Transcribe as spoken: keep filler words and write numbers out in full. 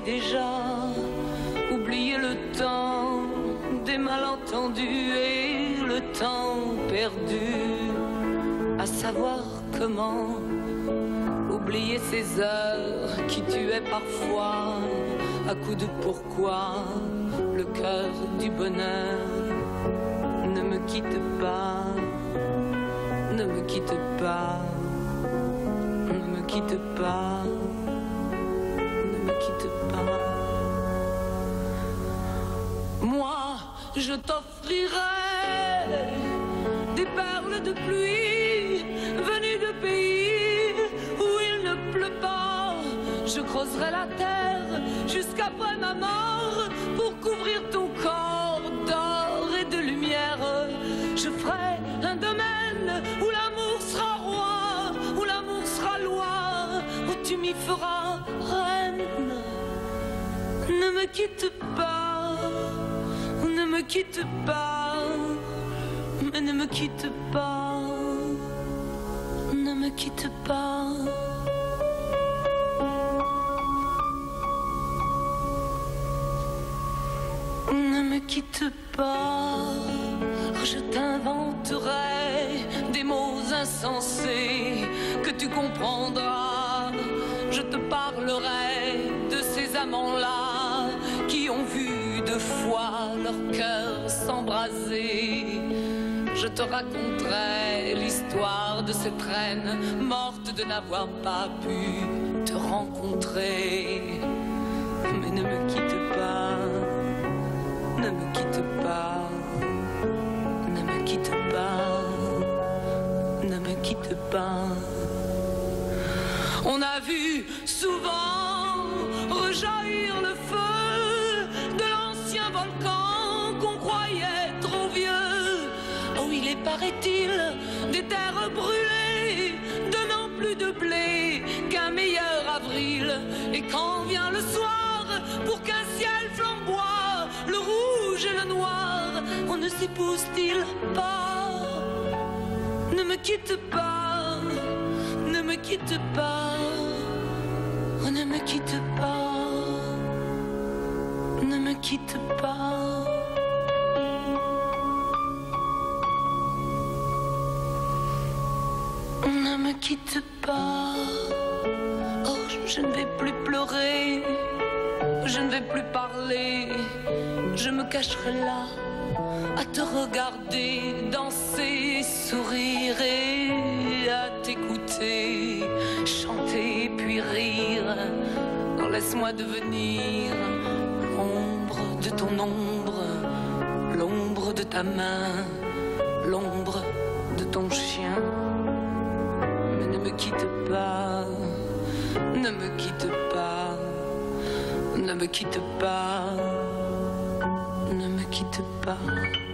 déjà oublié le temps des malentendus et le temps perdu, à savoir comment oublier ces heures qui tuaient parfois à coups de pourquoi le cœur du bonheur. Ne me quitte pas, ne me quitte pas, ne me quitte pas, ne me quitte pas. Moi, je t'offrirai des perles de pluie venues de pays où il ne pleut pas. Je creuserai la terre jusqu'après ma mort pour couvrir ton corps d'or et de lumière. Je ferai un domaine où l'amour sera roi, où l'amour sera loi, où tu m'y feras reine. Ne me quitte pas, ne me quitte pas, mais ne me quitte pas, ne me quitte pas. Ne me quitte pas, je t'inventerai des mots insensés que tu comprendras. Je te parlerai de ces amants-là qui ont vu deux fois leur cœur s'embraser. Je te raconterai l'histoire de cette reine morte de n'avoir pas pu te rencontrer. Mais ne me quitte pas, ne me quitte pas, ne me quitte pas, ne me quitte pas. On a vu souvent rejaillir le feu de l'ancien volcan qu'on croyait trop vieux. Oh, il est, paraît-il, des terres brûlées, donnant plus de blé qu'un meilleur avril. Et quand vient le soir, pour qu'un ciel flamboie, le rouge et le noir, on ne s'épouse-t-il pas? Ne me quitte pas, ne me quitte pas, oh, ne me quitte pas, ne me quitte pas. Ne me quitte pas, oh, je ne vais plus pleurer, je ne vais plus parler, je me cacherai là à te regarder danser, sourire et à t'écouter chanter puis rire. Alors laisse-moi devenir l'ombre de ton ombre, l'ombre de ta main, l'ombre de ton chien. Mais ne me quitte pas, ne me quitte pas, ne me quitte pas, ne me quitte pas.